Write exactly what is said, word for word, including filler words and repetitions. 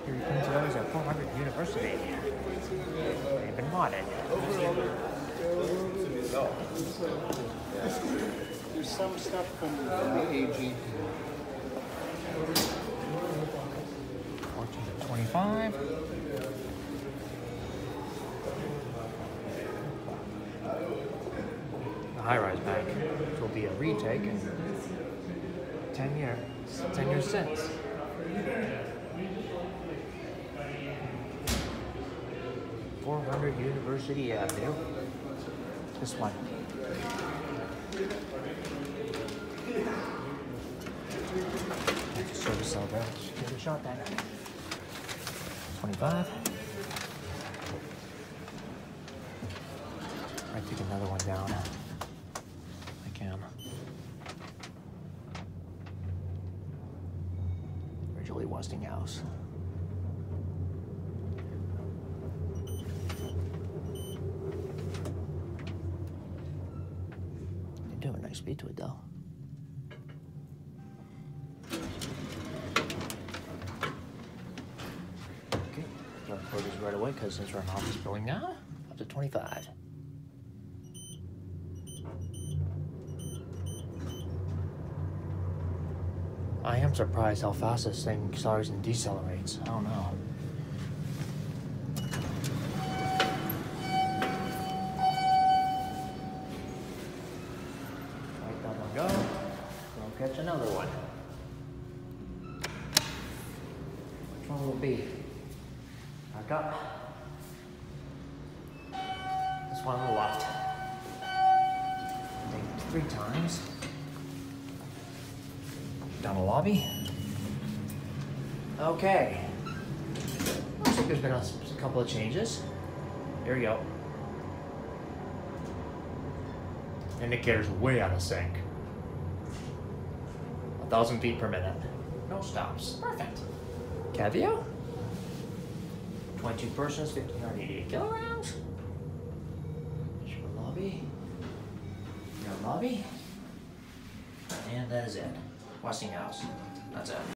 Here comes those at four hundred University. They've been modded. There's some stuff from the A G. fourteen to twenty-five. The high-rise bank, which will be a retake in ten years, ten years since. four hundred University Avenue. This one. That's a service cell there. Let's give it a shot then. twenty-five. Might take another one down. I can. Originally Westinghouse. They do have a nice speed to it though. Okay, start photos right away because since we're in office building now, up to twenty-five. I am surprised how fast this thing accelerates and decelerates. I don't know. Let that one go. We'll catch another one. Which one will it be? Back up. This one on the left. Take it three times. Down the lobby. Okay. Looks like there's been a, a couple of changes. Here we go. Indicator's way out of sync. A thousand feet per minute. No stops. Perfect. Cavio. twenty-two persons, fifteen hundred eighty-eight kilograms. Show lobby. No lobby. And that is it. Westinghouse. That's it.